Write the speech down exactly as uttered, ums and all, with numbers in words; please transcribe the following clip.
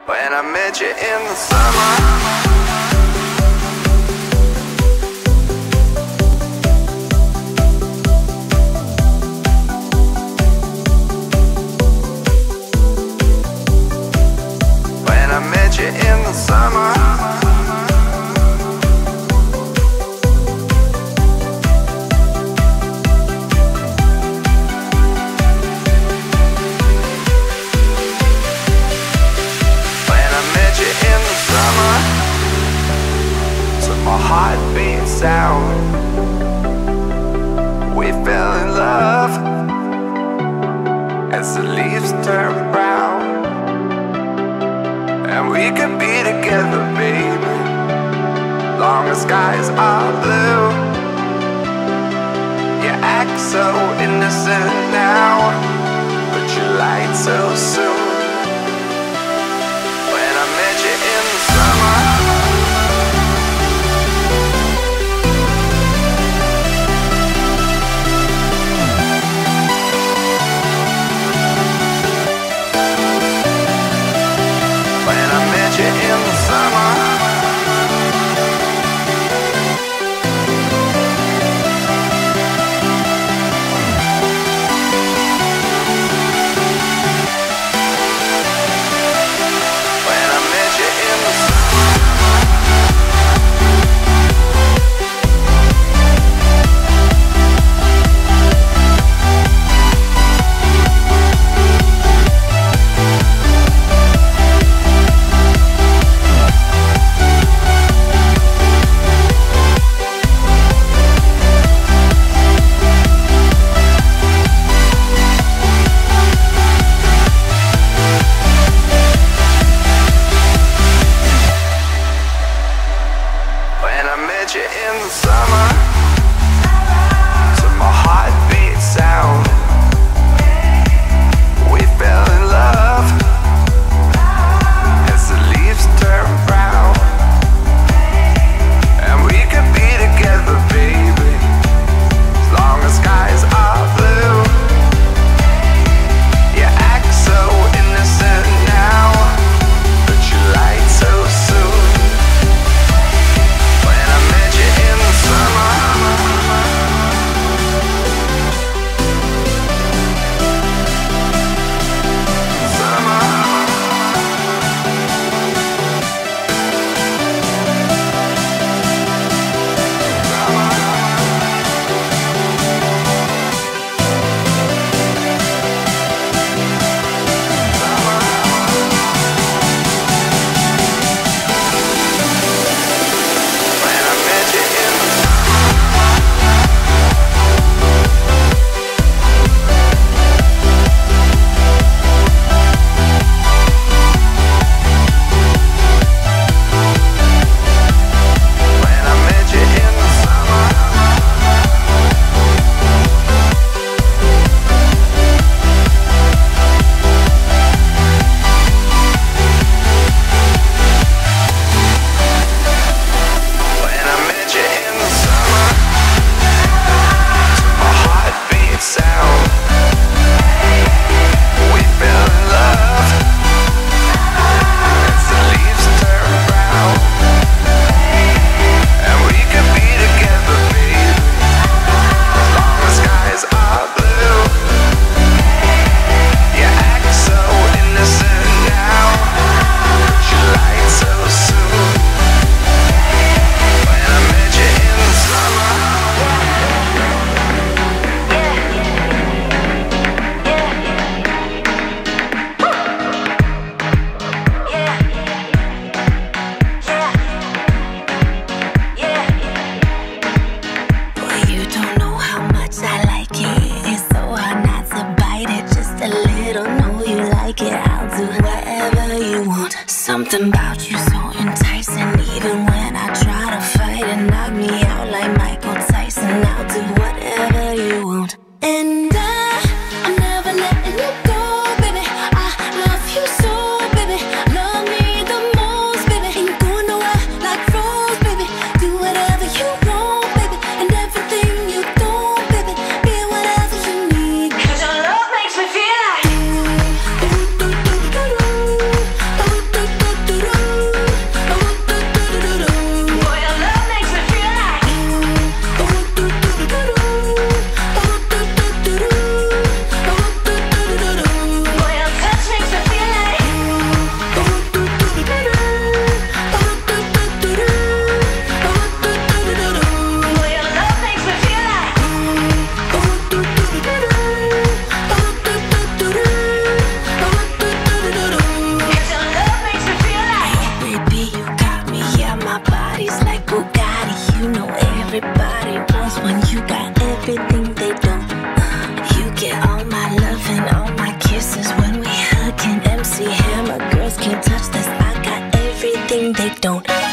When I met you in the summer. In the summer, when I met you in the summer, to my heartbeat sound, we fell in love as the leaves turn brown. And we could be together, baby, long as skies are blue. You act so innocent now, but you lied so soon. When I met you in the summer, in the summer, when I met you in the summer. In the summer, to my heartbeat sound, we fell in love as the leaves turn brown. And we could be together, baby, as long as skies are blue. You act so innocent now, but you lied so soon. When I met you in the summer, something about you so enticing. Even when I try to fight and knock me out like Michael Tyson, I'll do whatever you want. And I, I'm never letting you go, baby. I love you so, baby. Love me the most, baby. Ain't going nowhere like Rose, baby. Do whatever you want, baby. And everything you don't, baby. Be whatever you need. 'Cause your love makes me feel like ooh, ooh, ooh, ooh, ooh, ooh, ooh, ooh. pretend they don't.